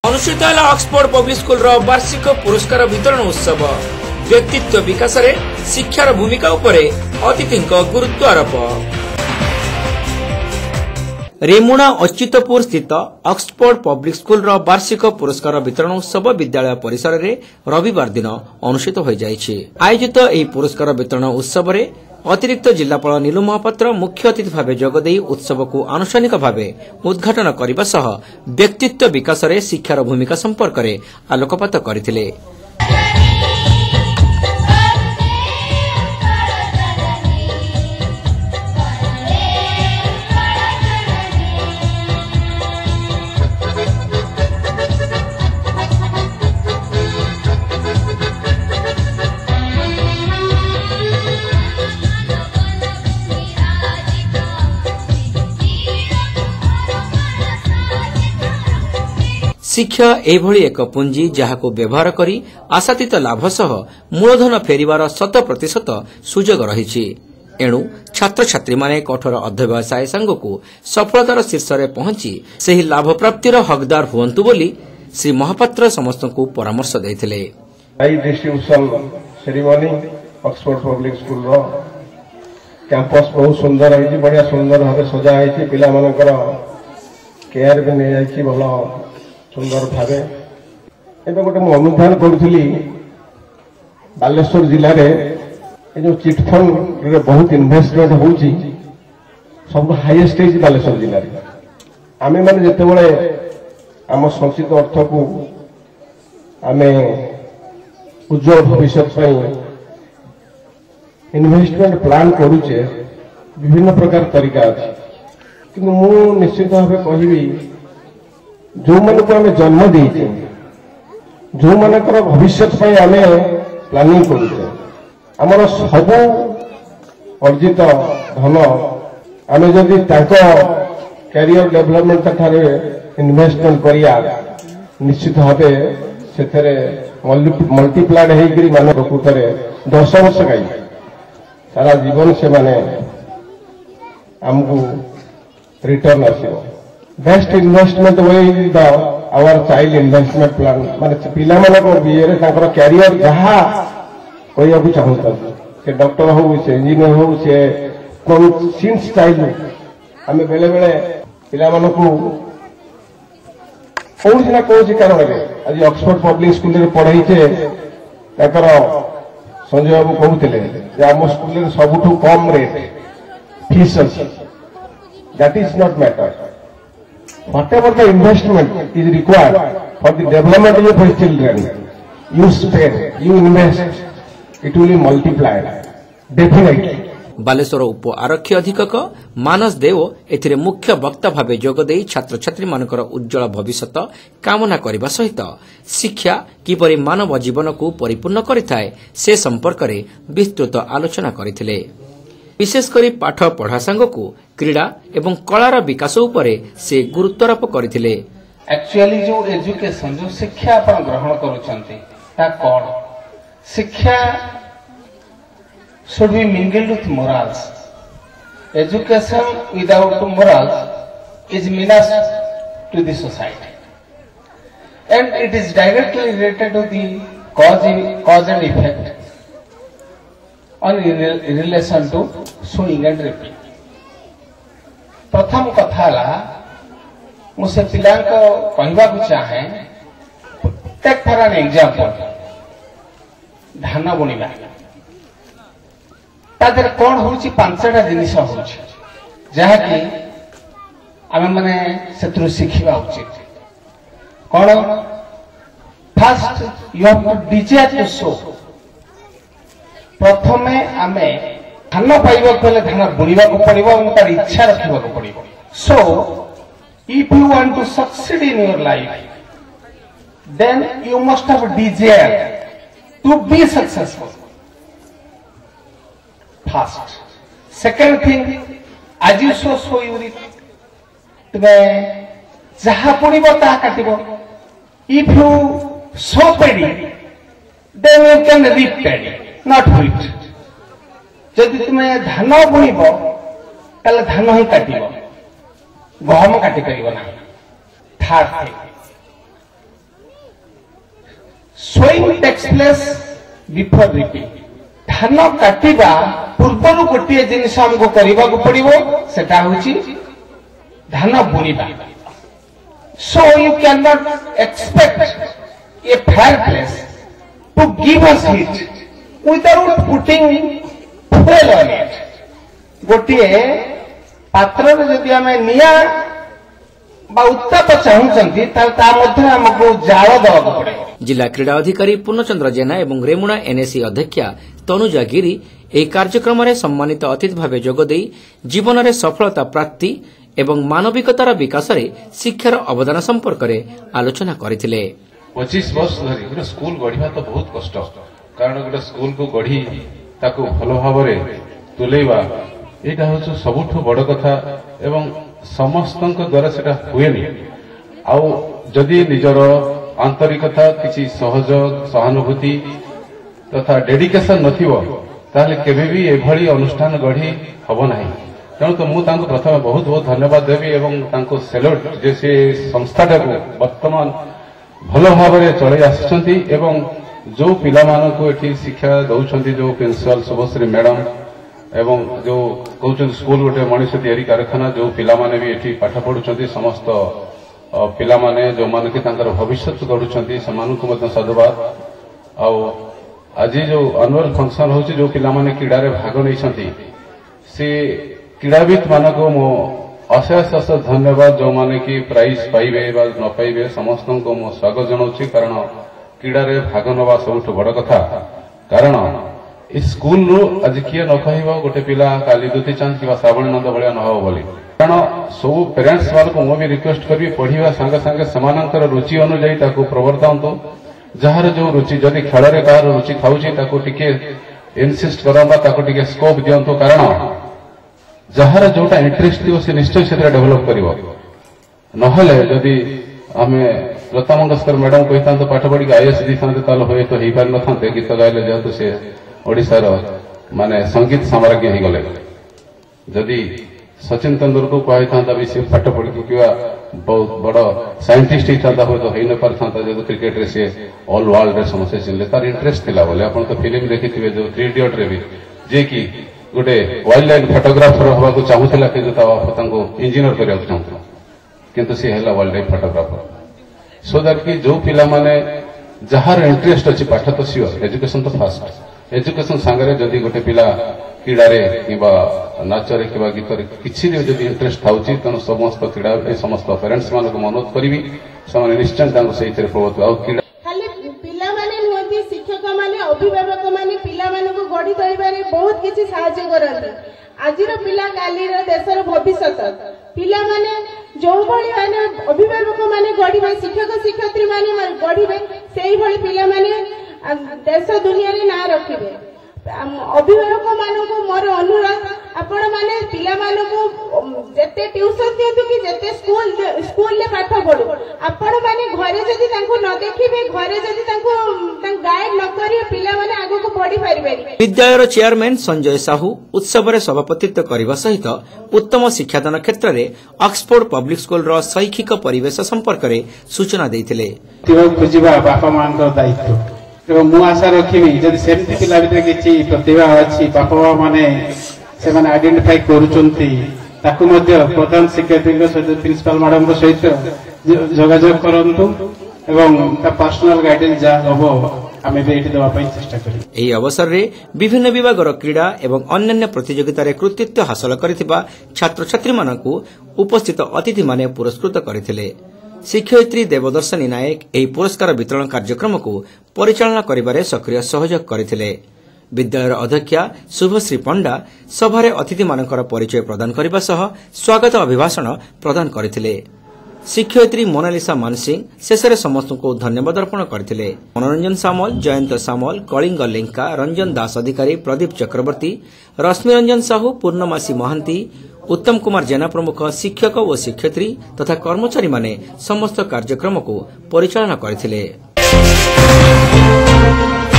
अनुष्ठित है Oxford public school वार्षिक पुरस्कार वितरण उत्सव। व्यक्तित्व विकास रे शिक्षार भूमिका उपरे अतिथि गुरुत्व आरोप। रेमुणा अच्युतपुर स्थित ऑक्सफोर्ड पब्लिक स्कूल वार्षिक पुरस्कार वितरण उत्सव विद्यालय परिसर में रविवार दिन अनुष्ठित हो जाइछि। आयोजित यह पुरस्कार वितरण उत्सव में अतिरिक्त जिलापाल नीलू महापात्र मुख्य अतिथि भाव जोगदे उत्सव को आनुष्ठानिक भाव उद्घाटन करने सह व्यक्तित्व विकास रे शिक्षार भूमिका संपर्क में आलोकपात करथिले। शिक्षा एभली एक पुंजी जहाको व्यवहार करी आशातीत लाभ सह मूलधन फेरिवार 100% सुजोग रही। एणु छात्र छात्री माने कठोर अध्यवसाय सांगकू सफलतार शीर्ष में पहुंची सही लाभ प्राप्तिर हकदार हुअन्तु बोली श्री महापात्र समस्त को परामर्श देथिले। Distribution ceremony Oxford public school रो कैंपस बहुत सुंदर है, बढ़िया सुंदर भाव सजा है। पिला मानकर केयर भी नहीं जाइए भल सुंदर भाव। एवं गोटे मुझे अनुधान करी बालेश्वर जिले में जो चिटफंड रे बहुत इन्वेस्टमेंट हो सब हाईएस्ट है बालेश्वर जिले में। आम मैंने जिते बड़े आम संचित अर्थ को आम उज्जवल भविष्य इन्वेस्टमेंट प्लान करुचे विभिन्न प्रकार तरीका अच्छे, कि मु निश्चित भाव कहि जो मन को आम जन्म देते जो मन भविष्य आम प्लानिंग करुचे आमर सब अर्जित धन आम जदि कैरियर डेवलपमेंट ठारे इन्वेस्टमेंट करिया निश्चित भाव से मल्टीप्लाइड होकर मान प्रकृत 10 वर्ष गई सारा जीवन से माने आमको रिटर्न आसो। Best investment way the our child investment plan माने पिला मानक बियर ताकर कैरियर जहा कोई को चाहता से डॉक्टर हो से इंजीनियर हो से कोन सिंस चाइल्ड हमें बेले बेले पिला मानक कौन ना कौन कारण आज ऑक्सफोर्ड पब्लिक स्कूल रे पढ़ाई छे ताकर संजय बाबू कहते आम स्कूल सबुठ कम रेट फीस अच्छी। That is not matter whatever the investment is required for the development of your children, you spend, you invest, it will be multiplied definitely। Baleswar उप आरक्षी अधीक्षक मानस देव एथिरे मुख्य वक्ता भावे जोगदे छात्र छात्री मानकर उज्जवल भविष्य कामना करने सहित शिक्षा किपरि मानव जीवन को परिपूर्ण करिथाए से संपर्क में विस्तृत आलोचना करथिले। विशेषकर पाठ पढ़ा सांगकू क्रीड़ा एवं कलार विकास उपरे से गुरुत्वारोप करथिले। एक्चुअली जो एजुकेशन जो शिक्षा आपण ग्रहण करूछंती ता कोन शिक्षा should be mingled with morals. Education without morals is menace to the society, and it is directly related to the cause and effect on in relation to sowing and reaping। प्रथम कथा ला मुझे पिला को कहवा को चाहे टेक फॉर एन एग्जांपल धान बुणिबा तादर कौन होची 5टा जिनिस होची जहा कि आमे माने सेत्रु शिखिबा उचित। कौन first you have to desire to so. प्रथमे आमे धान पाइबा पहले धान बुणिबा को पड़िबो और तार इच्छा रखिबा को पड़िबो। So if you want to succeed in your life then you must have desire to be successful first। second thing, as you so you reap तुमे जहा पुणिबो ता काटिबो। if you sow paddy then you can reap paddy not wheat। जदि तुमे धान बुणिबो ताले धान ही काटिबो गहम काटि परिबो ना। Third thing sowing takes place before reaping. धान काटिबा पूर्वरु गोटे जिनिस हमको करबा को पड़िबो सेटा होची धान बुनिबा. So you cannot expect a fireplace to give us heat without putting fuel on it. गोटे पात्र रे जदि हमें निया बा उत्ताप चाहूचंती ता मध्ये हमको जाळ दବାକୁ पड़े. जिला क्रीड़ा अधिकारी पूर्णचंद्र जेना एवं रेमुणा एनएससी अध्यक्षा तनुजा गिरी ଏହି କାର୍ଯ୍ୟକ୍ରମରେ ସମ୍ମାନିତ ଅତିଥି ଭାବେ ଯୋଗଦେଇ ଜୀବନରେ ସଫଳତା ପ୍ରାପ୍ତି ଏବଂ ମାନବିକତାର ବିକାଶରେ ଶିକ୍ଷାର ଅବଦାନ ସମ୍ପର୍କରେ ଆଲୋଚନା କରିଥିଲେ। 25 ବର୍ଷ ଧରି ଗୋଟେ ସ୍କୁଲ ଗଢିବା ତ ବହୁତ କଷ୍ଟ, କାରଣ ଗୋଟେ ସ୍କୁଲକୁ ଗଢି ତାକୁ ଭଲ ଭାବରେ ତୁଲେଇବା ଏଇଟା ହେଉଛି ସବୁଠୁ ବଡ଼ କଥା ଏବଂ ସମସ୍ତଙ୍କ ଦ୍ୱାରା ସେଟା ହୁଏନି। ଆଉ ଯଦି ନିଜର ଆନ୍ତରିକତା କିଛି ସହଯୋଗ ସହାନୁଭୂତି ତଥା ଡେଡିକେସନ ନଥିବ ତାହେଲେ କେବେ ବି ଏଭଳି ଅନୁଷ୍ଠାନ ଗଢି ହେବ ନାହିଁ। ତେଣୁ ତ ମୁଁ ତାଙ୍କୁ ପ୍ରଥମେ ବହୁତ ବହୁତ ଧନ୍ୟବାଦ ଦେବି ଏବଂ ତାଙ୍କୁ ସେଲ୍ୟୁଟ୍ ଯେ ସେ ସଂସ୍ଥାଟାକୁ ବର୍ତ୍ତମାନ ଭଲ ଭାବରେ ଚଳାଇ ଆସିଛନ୍ତି ଏବଂ ଯୋଉ ପିଲାମାନଙ୍କୁ ଏଠି ଶିକ୍ଷା ଦେଉଛନ୍ତି, ଯୋଉ ପ୍ରିନ୍ସିପାଲ ଶୁଭଶ୍ରୀ ମ୍ୟାଡାମ ଏବଂ ଯୋଉ କହୁଛନ୍ତି ସ୍କୁଲ ଗୋଟେ ମଣିଷ ତିଆରି କାରଖାନା, ଯୋଉ ପିଲାମାନେ ବି ଏଠି ପାଠ ପଢୁଛନ୍ତି ସମସ୍ତ ପିଲାମାନେ ଯୋଉମାନେ କି ତାଙ୍କର ଭବିଷ୍ୟତ ଗଢୁଛନ୍ତି ସେମାନଙ୍କୁ ମଧ୍ୟ ସାଧୁବାଦ। ଆଉ ଆଜି ଯୋଉ ଆନୁଆଲ ଫଙ୍କସନ ହେଉଛି, ଯୋଉ ପିଲାମାନେ କ୍ରୀଡ଼ାରେ ଭାଗ ନେଇଛନ୍ତି ସେ କ୍ରୀଡ଼ାବିତ ମାନଙ୍କୁ ମୁଁ ଅଶେଷ ଅଶେଷ ଧନ୍ୟବାଦ। ଯୋଉମାନେ କି ପ୍ରାଇଜ ପାଇବେ ବା ନ ପାଇବେ ସମସ୍ତଙ୍କୁ ମୁଁ ସ୍ୱାଗତ ଜଣାଉଛି, କାରଣ କ୍ରୀଡ଼ାରେ ଭାଗ ନେବା ସବୁଠୁ ବଡ଼ କଥା। କାରଣ ଏ ସ୍କୁଲରୁ ଆଜି କିଏ ନ କହିବ ଗୋଟେ ପିଲା କାଲି ଦୁତି ଚାନ୍ଦ କିମ୍ବା ଶ୍ରାବଣୀ ନନ୍ଦ ଭଳିଆ ନ ହେବ ବୋଲି। କାରଣ ସବୁ ପ୍ୟାରେଣ୍ଟସ ମାନଙ୍କୁ ମୁଁ ବି ରିକ୍ୱେଷ୍ଟ କରିବି ପଢିବା ସାଙ୍ଗେ ସାଙ୍ଗେ ସେମାନଙ୍କର ରୁଚି ଅନୁଯାୟୀ ତାକୁ ପ୍ରବର୍ତ୍ତାନ୍ତୁ। ଯାହାର ଯୋଉ ରୁଚି, ଯଦି ଖେଳରେ କାହାର ରୁଚି ଥାଉଛି ତାକୁ ଟିକେ ଇନସିଷ୍ଟ କରନ୍ତୁ, ତାକୁ ଟିକେ ସ୍କୋପ ଦିଅନ୍ତୁ। କାରଣ ଯାହାର ଯୋଉଟା ଇଣ୍ଟରେଷ୍ଟ ଥିବ ସେ ନିଶ୍ଚୟ ସେଥିରେ ଡେଭଲପ କରିବ। ନହେଲେ ଯଦି ଆମେ ଲତା ମଙ୍ଗେଶକର ମ୍ୟାଡାମ କହିଥାନ୍ତୁ ପାଠ ପଢିକି ଆଇଏଏସ୍ ଦେଇଥାନ୍ତେ ତାହେଲେ ହୁଏତ ହେଇପାରିନଥାନ୍ତେ। ଗୀତ ଗାଇଲେ ଯେହେତୁ ସେ ଓଡ଼ିଶାର ମାନେ ସଙ୍ଗୀତ ସାମ୍ରାଜ୍ଞୀ ହେଇଗଲେ। ଯଦି ସଚିନ ତେନ୍ଦୁଲକର କୁହାଯାଇଥାନ୍ତା ବି ସେ ପାଠ ପଢିକି କିମ୍ବା ବହୁତ ବଡ ସାଇଣ୍ଟିଷ୍ଟ ହେଇଥାନ୍ତା ହୁଏତ ହେଇନପାରିଥାନ୍ତା, ଯେହେତୁ କ୍ରିକେଟରେ ସେ ଅଲ୍ ୱାର୍ଲଡରେ ସମସ୍ତେ ଚିହ୍ନିଲେ। ତାର ଇଣ୍ଟରେଷ୍ଟ ଥିଲା ବୋଲି ଆପଣ ତ ଫିଲ୍ମ ଦେଖିଥିବେ ଯୋଉ 3 ଇଡିୟଟରେ ବି, ଯିଏକି ଗୋଟେ ୱାଇଲ୍ଡ ଲାଇଫ ଫଟୋଗ୍ରାଫର ହେବାକୁ ଚାହୁଁଥିଲା କିନ୍ତୁ ତା ବାପା ତାଙ୍କୁ ଇଞ୍ଜିନିୟର କରିବାକୁ ଚାହୁଁଥିଲା, କିନ୍ତୁ ସେ ହେଲା wild life photographer. So that କି ଯୋଉ ପିଲାମାନେ ଯାହାର ଇଣ୍ଟରେଷ୍ଟ ଅଛି, ପାଠ ତ ସିଓର, ଏଜୁକେସନ ତ ଫାଷ୍ଟ। ଏଜୁକେସନ ସାଙ୍ଗରେ ଯଦି ଗୋଟେ ପିଲା କ୍ରୀଡ଼ାରେ କିମ୍ବା ନାଚରେ କିମ୍ବା ଗୀତରେ କିଛି ଯଦି ଇଣ୍ଟରେଷ୍ଟ ଥାଉଛି ତେଣୁ ସମସ୍ତ କ୍ରୀଡ଼ା ସମସ୍ତ ପ୍ୟାରେଣ୍ଟସ ମାନଙ୍କୁ ଅନୁରୋଧ କରିବି ସେମାନେ ନିଶ୍ଚୟ ତାଙ୍କୁ ସେଇଥିରେ ପ୍ରବର୍ତ୍ତ। ଆଉ କ୍ରୀଡ଼ା ଖାଲି ପିଲାମାନେ ନୁହନ୍ତି, ଶିକ୍ଷକ ମାନେ ଅଭିଭାବକ ମାନେ ପିଲାମାନଙ୍କୁ ଗଢି ତୋଳିବାରେ ବହୁତ କିଛି ସାହାଯ୍ୟ କରନ୍ତି। ଆଜିର ପିଲା କାଲିର ଦେଶର ଭବିଷ୍ୟତ। ପିଲାମାନେ ଯୋଉଭଳି ମାନେ ଅଭିଭାବକ ମାନେ ଗଢିବେ, ଶିକ୍ଷକ ଶିକ୍ଷୟିତ୍ରୀ ମାନେ ଗଢିବେ, ସେଇଭଳି ପିଲାମାନେ ଦେଶ ଦୁନିଆରେ ନାଁ ରଖିବେ। ଅଭିଭାବକ ମାନଙ୍କୁ ମୋର ଅନୁରୋଧ, ଆପଣ ମାନେ ପିଲାମାନଙ୍କୁ ଯେତେ ଟ୍ୟୁସନ ଦିଅନ୍ତୁ କି ଯେତେ ସ୍କୁଲରେ ପାଠ ପଢୁ, ଆପଣ ମାନେ ଘରେ ଯଦି ତାଙ୍କୁ ନ ଦେଖିବେ, ଘରେ ଯଦି ତାଙ୍କୁ ଗାଇଡ୍ ନ କରିବେ, ପିଲାମାନେ ଆଗକୁ ବଢି ପାରିବେନି। ବିଦ୍ୟାଳୟର ଚେୟାରମ୍ୟାନ୍ ସଞ୍ଜୟ ସାହୁ ଉତ୍ସବରେ ସଭାପତିତ୍ୱ କରିବା ସହିତ ଉତ୍ତମ ଶିକ୍ଷାଦାନ କ୍ଷେତ୍ରରେ ଅକ୍ସଫୋର୍ଡ ପବ୍ଲିକ ସ୍କୁଲର ଶୈକ୍ଷିକ ପରିବେଶ ସମ୍ପର୍କରେ ସୂଚନା ଦେଇଥିଲେ। ଖୋଜିବା ବାପା ମାଙ୍କର ଦାୟିତ୍ୱ ଏବଂ ମୁଁ ଆଶା ରଖିବି ଯଦି ସେମିତି ପିଲା ଭିତରେ କିଛି ପ୍ରତିଭା ଅଛି, ବାପା ମା ମାନେ ସେମାନେ ଆଇଡେଣ୍ଟିଫାଇ କରୁଛନ୍ତି, ତାକୁ ମଧ୍ୟ ପ୍ରଧାନ ଶିକ୍ଷୟିତ୍ରୀଙ୍କ ସହିତ ପ୍ରିନ୍ସିପାଲ ମ୍ୟାଡାମଙ୍କ ସହିତ ଯୋଗାଯୋଗ କରନ୍ତୁ ଏବଂ ତା ପର୍ସନାଲ ଗାଇଡେନ୍ସ ଯାହା ହବ ଆମେ ବି ଏଠି ଦେବା ପାଇଁ ଚେଷ୍ଟା କରିବୁ। ଏହି ଅବସରରେ ବିଭିନ୍ନ ବିଭାଗର କ୍ରୀଡ଼ା ଏବଂ ଅନ୍ୟାନ୍ୟ ପ୍ରତିଯୋଗିତାରେ କୃତିତ୍ୱ ହାସଲ କରିଥିବା ଛାତ୍ରଛାତ୍ରୀମାନଙ୍କୁ ଉପସ୍ଥିତ ଅତିଥିମାନେ ପୁରସ୍କୃତ କରିଥିଲେ। ଶିକ୍ଷୟିତ୍ରୀ ଦେବଦର୍ଶିନୀ ନାୟକ ଏହି ପୁରସ୍କାର ବିତରଣ କାର୍ଯ୍ୟକ୍ରମକୁ ପରିଚାଳନା କରିବାରେ ସକ୍ରିୟ ସହଯୋଗ କରିଥିଲେ। ବିଦ୍ୟାଳୟର ଅଧ୍ୟକ୍ଷା ଶୁଭଶ୍ରୀ ପଣ୍ଡା ସଭାରେ ଅତିଥିମାନଙ୍କର ପରିଚୟ ପ୍ରଦାନ କରିବା ସହ ସ୍ୱାଗତ ଅଭିଭାଷଣ ପ୍ରଦାନ କରିଥିଲେ। ଶିକ୍ଷୟିତ୍ରୀ ମୋନାଲିସା ମାନସିଂ ଶେଷରେ ସମସ୍ତଙ୍କୁ ଧନ୍ୟବାଦ ଅର୍ପଣ କରିଥିଲେ। ମନୋରଞ୍ଜନ ସାମଲ, ଜୟନ୍ତ ସାମଲ, କଳିଙ୍ଗ ଲେଙ୍କା, ରଞ୍ଜନ ଦାସ ଅଧିକାରୀ, ପ୍ରଦୀପ ଚକ୍ରବର୍ତ୍ତୀ, ରଶ୍ମି ରଞ୍ଜନ ସାହୁ, ପୂର୍ଣ୍ଣମାସୀ ମହାନ୍ତି, ଉତ୍ତମ କୁମାର ଜେନା ପ୍ରମୁଖ ଶିକ୍ଷକ ଓ ଶିକ୍ଷୟିତ୍ରୀ ତଥା କର୍ମଚାରୀମାନେ ସମସ୍ତ କାର୍ଯ୍ୟକ୍ରମକୁ ପରିଚାଳନା କରିଥିଲେ।